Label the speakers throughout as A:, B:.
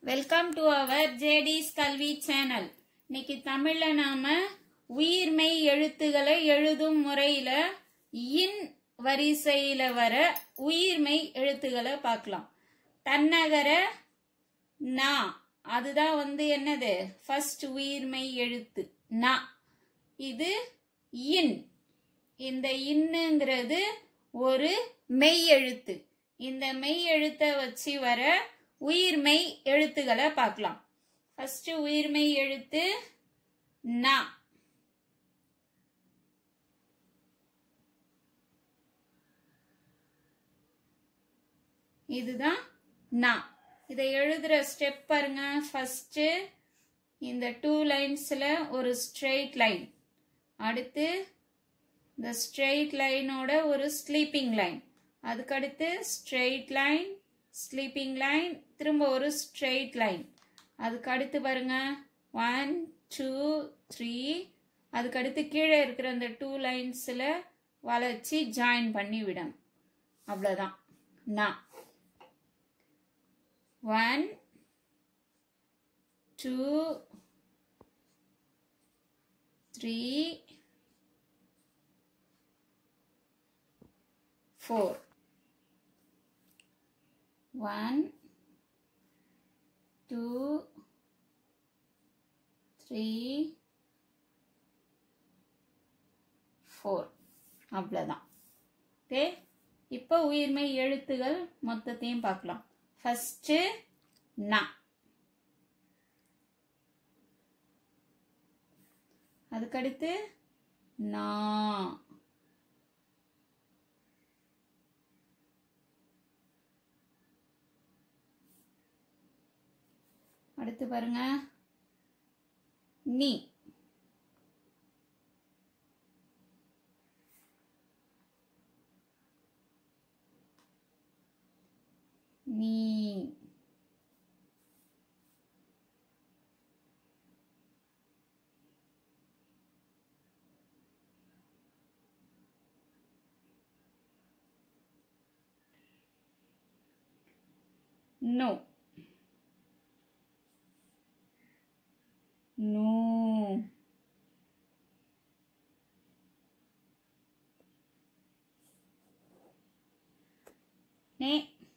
A: Welcome to our ஜேடிஸ் கல்வி channel. இன்னைக்கு தமிழ்ல நாம உயிர்மெய் எழுத்துக்களை எழுதும் முறையில இன் வரிசையில வர உயிர்மெய் எழுத்துக்களை பார்க்கலாம். தன்னகர நா, அதுதான் என்னது ஃபர்ஸ்ட் உயிர்மெய் எழுத்து நா. இது இன். இந்த இன்னுங்கிறது ஒரு மெய் எழுத்து. இந்த மெய் எழுத்தை வச்சு வர உயிர்மெய் எழுத்துக்களை பார்க்கலாம். ஃபர்ஸ்ட் உயிர்மெய் எழுத்து நா. இதுதான் நா. இதை எழுதுற ஸ்டெப் பாருங்க. ஃபர்ஸ்ட் இந்த 2 லைன்ஸ்ல ஒரு ஸ்ட்ரெயிட் லைன், அடுத்து இந்த ஸ்ட்ரெயிட் லைனோட ஒரு ஸ்லீப்பிங் லைன், அதுக்கடுத்து ஸ்ட்ரெயிட் லைன், ஸ்லீப்பிங் லைன், திரும்ப ஒரு ஸ்ட்ரெயிட் லைன், அதுக்கு அடுத்து பாருங்க 1 2 3, அதுக்கடுத்து கீழே இருக்கிற அந்த 2 லைன்ஸ்ல வளைச்சி ஜாயின் பண்ணி விடணும். அவ்வளவுதான் நா. 1 2 3 4. 1 2 3 4. அவ்வளவுதான். ஓகே, இப்போ உயிர்மெய் எழுத்துகள் மொத்தத்தையும் பார்க்கலாம். ஃபர்ஸ்ட் நா, அதுக்கடுத்து நா, அடுத்து பாருங்க நீ, நீ, நோ, நோ, நே,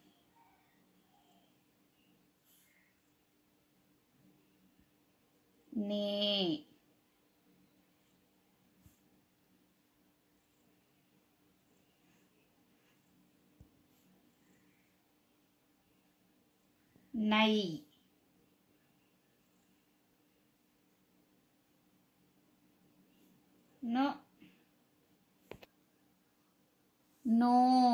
A: நே, நை, நோ, நோ,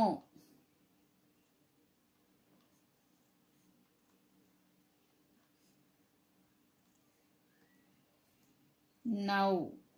A: நவ்,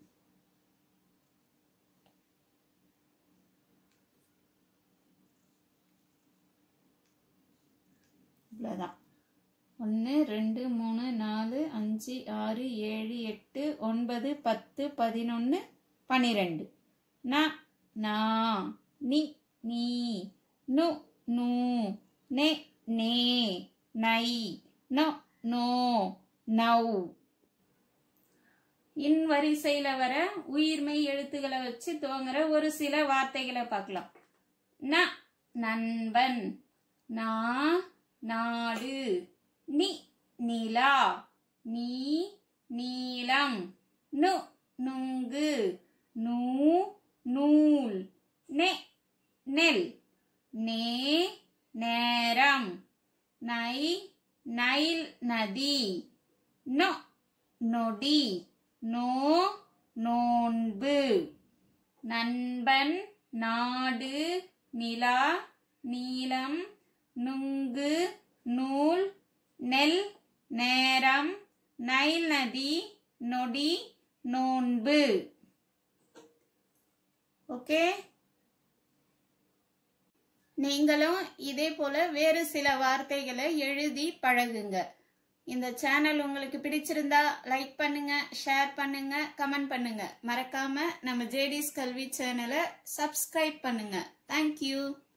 A: இவ்வளவுதான். 1 2 3 4 5 6 7 8 9 10 11 12. நா, நா, நி, நீ, நு, நூ, நே, நே, நை, நோ, நோ, நவ். இன் வரிசையில வர உயிர்மெய் எழுத்துக்களை வச்சு துவங்குற ஒரு சில வார்த்தைகளை பார்க்கலாம். ந, நண்பன், நா, நாடு, நி, நிலா, நீ, நீலம், நு, நுங்கு, நூ, நூல், நெ, நெல், நே, நேரம், நை, நைல் நதி, நொ, நொடி, நோ, நோன்பு. நண்பன், நாடு, நிலா, நீலம், நுங்கு, நூல், நெல், நேரம், நைல் நதி, நொடி, நோன்பு. ஓகே, நீங்களும் இதே போல வேறு சில வார்த்தைகளை எழுதி பழகுங்க. இந்த சேனல் உங்களுக்கு பிடிச்சிருந்தா லைக் பண்ணுங்க, ஷேர் பண்ணுங்க, கமெண்ட் பண்ணுங்க. மறக்காம நம்ம ஜேடிஸ் கல்வி சேனலை சப்ஸ்கிரைப் பண்ணுங்க. தேங்க்யூ.